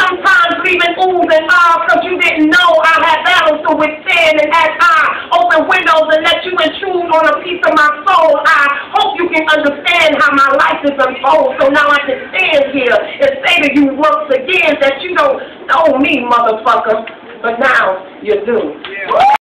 sometimes leaving oohs and ahs because you didn't know I had battles to withstand. And as I open windows and let you intrude on a piece of my soul, I hope you can understand how my life is unfold. So now I can stand here and say to you once again that you don't know me, motherfucker. But now you do. Yeah.